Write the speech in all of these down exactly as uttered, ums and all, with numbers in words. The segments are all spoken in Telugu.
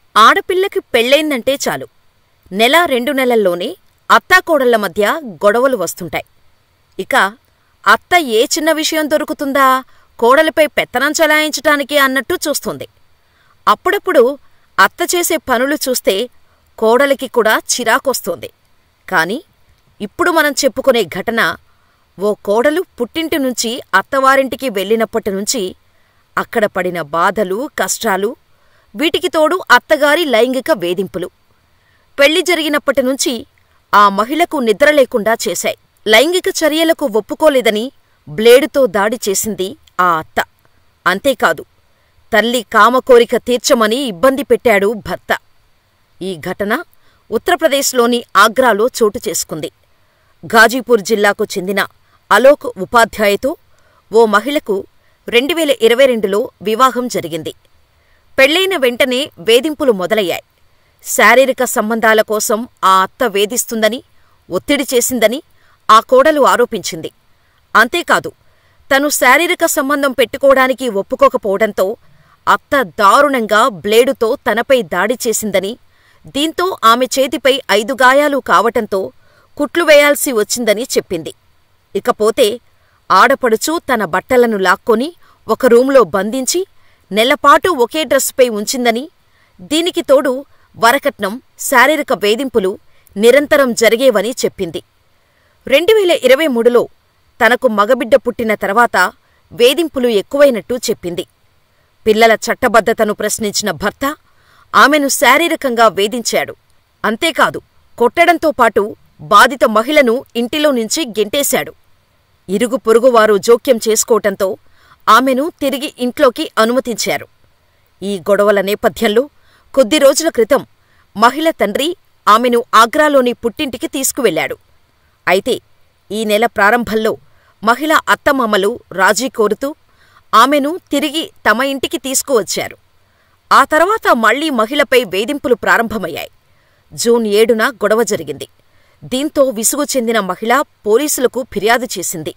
ఆడపిల్లకి పెళ్ళైందంటే చాలు, నెల రెండు నెలల్లోనే అత్తాకోడళ్ల మధ్య గొడవలు వస్తుంటాయి. ఇక అత్త ఏ చిన్న విషయం దొరుకుతుందా కోడలిపై పెత్తనం చలాయించటానికి అన్నట్టు చూస్తుంది. అప్పుడప్పుడు అత్త చేసే పనులు చూస్తే కోడలికి కూడా చిరాకొస్తోంది. కాని ఇప్పుడు మనం చెప్పుకునే ఘటన ఓ కోడలు పుట్టింటి నుంచి అత్తవారింటికి వెళ్ళినప్పటినుంచి అక్కడ పడిన బాధలు, కష్టాలు, వీటికి తోడు అత్తగారి లైంగిక వేధింపులు పెళ్లి జరిగినప్పటినుంచి ఆ మహిళకు నిద్రలేకుండా చేశాయి. లైంగిక చర్యలకు ఒప్పుకోలేదని బ్లేడుతో దాడి చేసింది ఆ అత్త. అంతేకాదు, తల్లి కామకోరిక తీర్చమని ఇబ్బంది పెట్టాడు భర్త. ఈ ఘటన ఉత్తరప్రదేశ్లోని ఆగ్రాలో చోటు చేసుకుంది. ఘాజీపూర్ జిల్లాకు చెందిన అలోక్ ఉపాధ్యాయతో ఓ మహిళకు రెండువేల ఇరవై రెండులో వివాహం జరిగింది. పెళ్లైన వెంటనే వేధింపులు మొదలయ్యాయి. శారీరక సంబంధాల కోసం ఆ అత్త వేధిస్తుందని, ఒత్తిడి చేసిందని ఆ కోడలు ఆరోపించింది. అంతేకాదు, తను శారీరక సంబంధం పెట్టుకోవడానికి ఒప్పుకోకపోవడంతో అత్త దారుణంగా బ్లేడుతో తనపై దాడి చేసిందని, దీంతో ఆమె చేతిపై ఐదు గాయాలు కావటంతో కుట్లు వేయాల్సి వచ్చిందని చెప్పింది. ఇకపోతే ఆడపడుచు తన బట్టలను లాక్కొని ఒక రూంలో బంధించి నెలపాటు ఒకే డ్రెస్సుపై ఉంచిందని, దీనికి తోడు వరకట్నం, శారీరక వేధింపులు నిరంతరం జరిగేవని చెప్పింది. రెండువేల ఇరవై మూడులో తనకు మగబిడ్డ పుట్టిన తర్వాత వేధింపులు ఎక్కువైనట్టు చెప్పింది. పిల్లల చట్టబద్ధతను ప్రశ్నించిన భర్త ఆమెను శారీరకంగా వేధించాడు. అంతేకాదు, కొట్టడంతో పాటు బాధిత మహిళను ఇంటిలో నుంచి గెంటేశాడు. ఇరుగు పొరుగువారు జోక్యం చేసుకోవటంతో ఆమెను తిరిగి ఇంట్లోకి అనుమతించారు. ఈ గొడవల నేపథ్యంలో కొద్ది రోజుల క్రితం మహిళ తండ్రి ఆమెను ఆగ్రాలోని పుట్టింటికి తీసుకువెళ్లాడు. అయితే ఈ నెల ప్రారంభంలో మహిళ అత్తమామలు రాజీ కోరుతూ ఆమెను తిరిగి తమ ఇంటికి తీసుకువచ్చారు. ఆ తర్వాత మళ్లీ మహిళపై వేధింపులు ప్రారంభమయ్యాయి. జూన్ ఏడున గొడవ జరిగింది. దీంతో విసుగు చెందిన మహిళ పోలీసులకు ఫిర్యాదు చేసింది.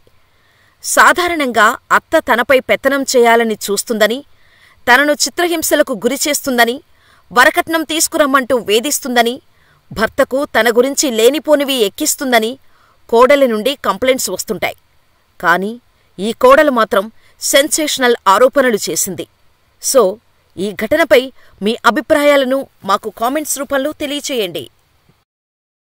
సాధారణంగా అత్త తనపై పెత్తనం చేయాలని చూస్తుందని, తనను చిత్రహింసలకు గురిచేస్తుందని, వరకట్నం తీసుకురమ్మంటూ వేధిస్తుందని, భర్తకు తన గురించి లేనిపోనివి ఎక్కిస్తుందని కోడలి నుండి కంప్లైంట్స్ వస్తుంటాయి. కాని ఈ కోడలు మాత్రం సెన్సేషనల్ ఆరోపణలు చేసింది. సో, ఈ ఘటనపై మీ అభిప్రాయాలను మాకు కామెంట్స్ రూపంలో తెలియచేయండి.